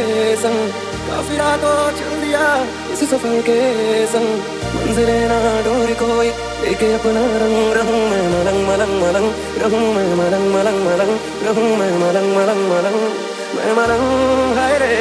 संग, काफिला तो चल दिया इस सफर के संग। मंजिले ना ढूंढ कोई लेके अपना रंग, रहूं मैं मलंग मलंग मलंग, रहूं मैं मलंग मलंग मलंग, रहूं मैं मलंग मलंग मलंग, मैं मलंग हाय रे